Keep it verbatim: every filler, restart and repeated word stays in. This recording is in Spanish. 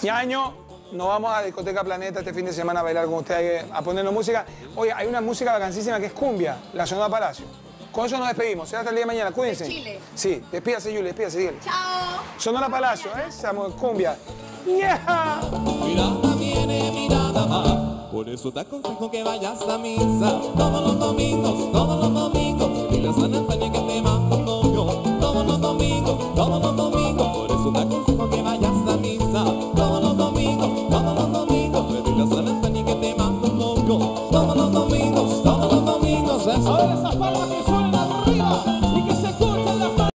Ñaño, nos vamos a Discoteca Planeta este fin de semana a bailar con ustedes, a ponernos música. Oye, hay una música vacancísima que es cumbia, la Sonora Palacio. Con eso nos despedimos. Será hasta el día de mañana. Cuídense. De Chile. Sí, despídase, Yuli, despídase, dígale. Chao. Sonora Palacio, ¿eh? Esa cumbia. Yeah. Mirada viene, mirada va. Por eso te aconsejo que vayas a misa todos los domingos, todos los domingos. Y la San Antonio que